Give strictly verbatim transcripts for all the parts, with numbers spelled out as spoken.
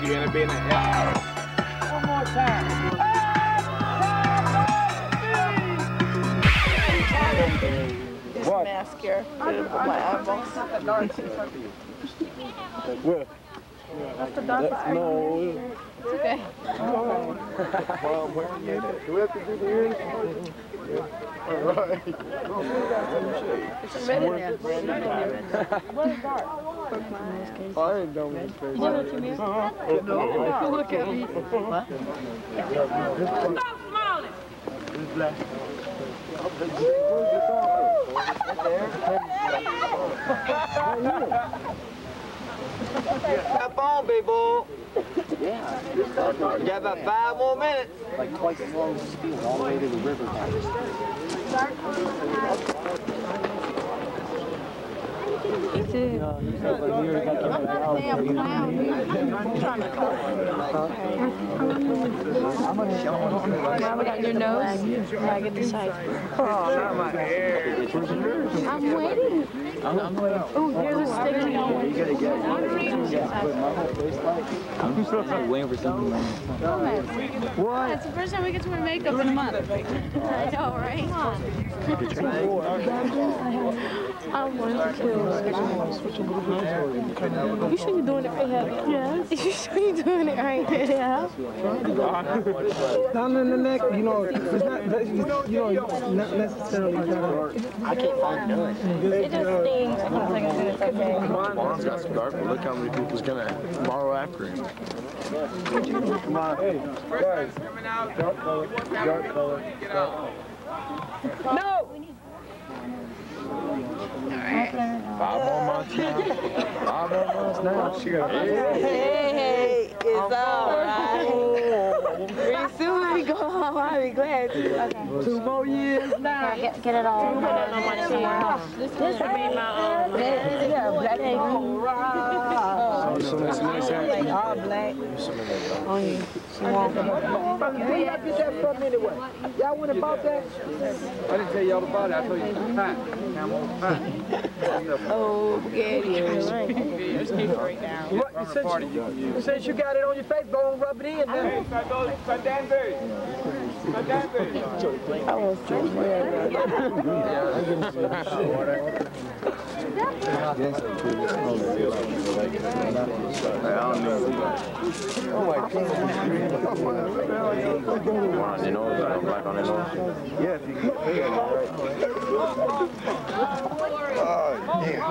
you in a bit. One more time. This mask here, my eyeballs. Where? That's the dark side. No. It's okay. Mom, where are you? Do we have to do the ears? Yeah. All right. It's red in there. What is dark? I ain't done with this face. What did you miss? No. Look at me. What? Stop smiling. It's black. Up on, people. Yeah. You got about five more minutes. Like twice as long as the speed, all the way to the river. Me too. Damn clown. Mama got your nose. I get the size. I'm waiting. Oh, here's a stick. You gotta get I'm waiting for something. What? It's the first time we get to wear makeup in a month. I know, right? Come on. I wanted to kill. You sure you're doing it right here? Yes. You sure you're doing it right here? Down in the neck, you know, it's not, you know, not necessarily. I can't find none. It just stings. I'm not like it's okay. Mom's got some dark, but look how many people's gonna borrow after him. Come on. Hey, guys. Dark color. Dark color. No! Five more months now. Five more months now. She got Hey, hey, it's all right. Pretty soon we go home. I'll be glad to. Okay. Two more years now. Get, get it all. This would be my own. Yeah, black and So that's nice. All black. on you. She won't. Where y'all get that from anyway? Y'all went about that? I didn't tell y'all about it. I told you it's fat. Oh, get it. What, since you, since you got it on your face, go and rub it in now. I was just wearing Oh my God. On your nose, black on your nose. Yeah, if you can pay it, all right. Oh, damn.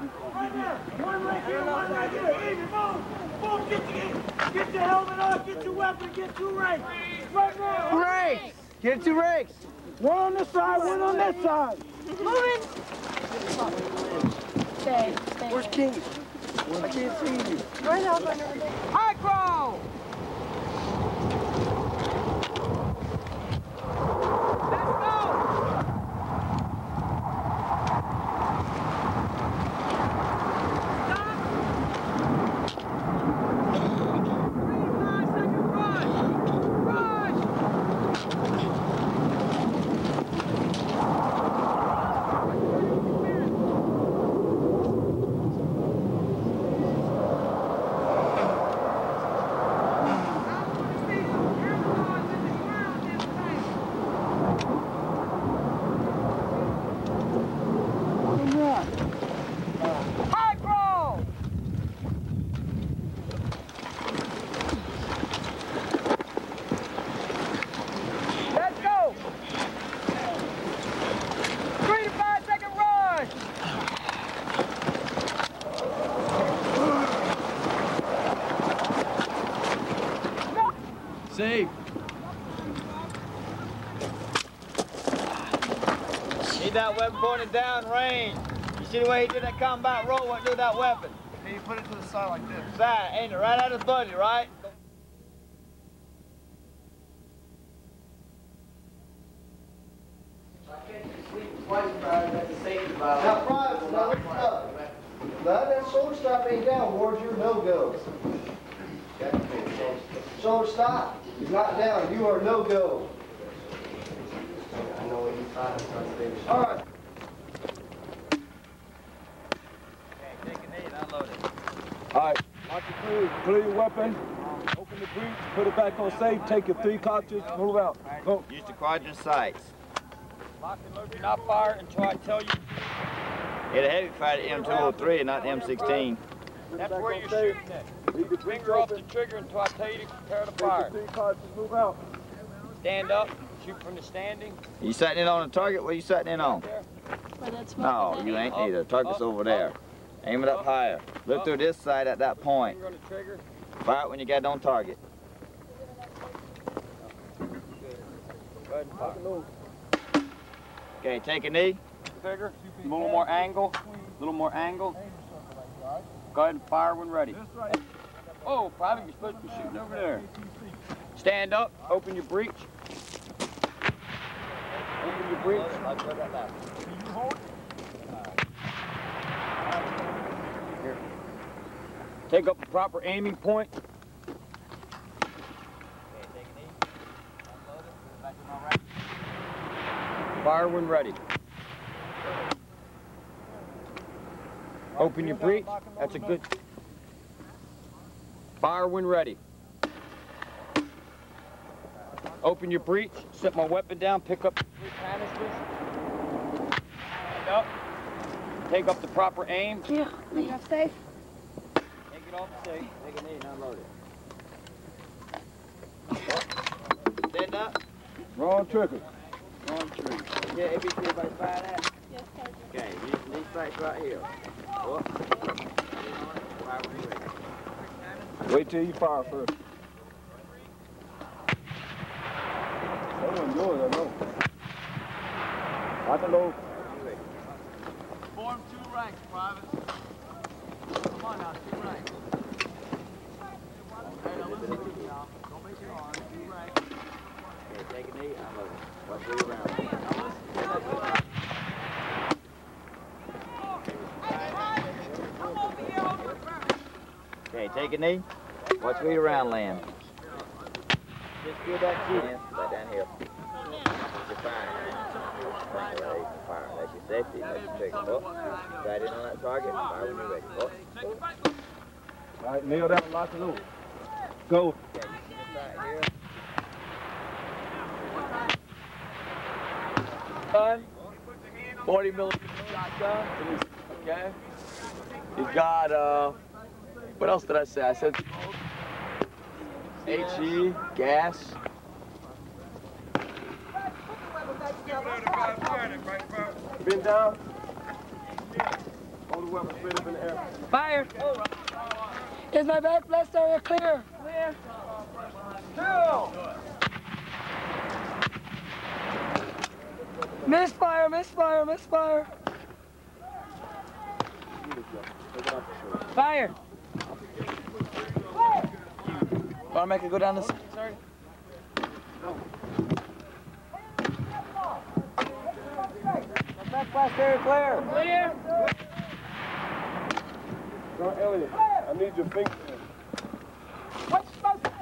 Get your helmet on, get your weapon, get two ranks. Right now. Ranks! Get two ranks. One on this side, one on that side. moving. Stay, stay. Where's King? I can't see you. Where's Alpha? High crow! Safe. Need that weapon pointed down range. You see the way he did that combat roll? What do with that weapon? Hey, you put it to the side like this. Side, ain't it? Right out of the buddy, right? Now, private, now, what's up? Now, that shoulder stop ain't down, Ward, you're no-go. Shoulder stop is not down, you are no-go. I know what you find. All right. Okay, take a knee and unload it. All right, watch your crew. Clear your weapon. breech, put it back on safe, take your three cartridges, move out. Go. Use the quadrant sights. Lock and load, do not fire until I tell you. It'll have you fire the M two oh three and not the M sixteen. That's where you're shooting at. Leave your finger off the trigger until I tell you to prepare to fire. Three cartridges, move out. Stand up, shoot from the standing. You setting it on the target? What are you setting it on? No, you ain't either. Target's over there. Aim it up higher. Look through this side at that point. Fire it when you get it on target. Okay, take a knee. Figure. A little more angle. A little more angle. Go ahead and fire when ready. Oh, Private, you're supposed to be shooting over there. Stand up. Open your breech. Open your breech. Here. Take up a proper aiming point. Fire when ready. Open your breech. That's a good. Fire when ready. Open your breech. Set my weapon down. Pick up the three canisters. Stand up. Take up the proper aim. Yeah, you have safe. Take it off the safe. Take a knee and unload it. Stand up. Wrong trigger. Wrong trigger. Yeah, A B C, everybody fire that? Yes, sir. Okay, use these sights right here. Whoop. Fire when you're ready. Wait till you fire first. That wasn't yours, I know. I can know. Form two ranks, Private. Come on now, two ranks. Okay, now listen to me now. Don't make it hard. Two ranks. Okay, take a knee. I'm over. Watch where you're around. Now listen. Okay, take a knee. Watch where you're around, land. Just feel that key. Right down here. You're fine. Right, ready to fire. That's your safety. That's your trigger. Up. Right in on that target. Fire when you're ready. Up. All right, nail down, lock it over. Go. Okay, you see this right here? Gun, forty millimeter shotgun. Okay. You got uh, what else did I say? I said H E, gas. Bend down. Hold the weapon straight up in the air. Fire. Is my back blast area clear? Clear. Two. Misfire, misfire, misfire. Fire. Want to make it go down this? Sorry. Back blast area clear. Clear. John Elliott, I need your finger. What's supposed to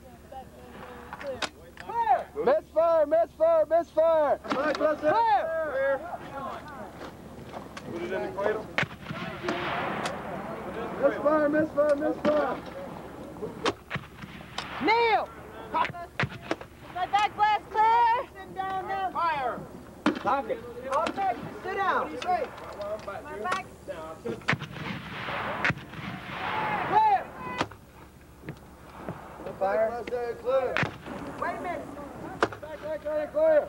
Clear. Misfire, misfire, misfire. Back blast area clear. Put it in the cradle. Misfire, misfire, misfire. Kneel! My back blast clear. Sit down now. Fire. Lock it. I'll take you. Sit down. What do you say? My back. Clear. Fire. Clear. Wait a minute. Back area clear.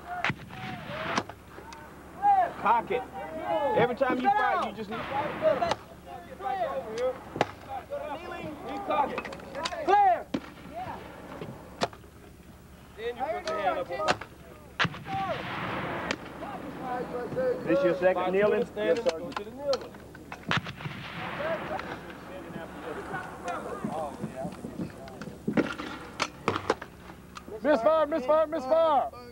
Cock it. Every time you fire, you just need Get back over here. Kneeling. You cock it. Clear. Then you put your hand up. This your second kneeling? Yes, sir. Go to the kneeling. Misfire, misfire, misfire.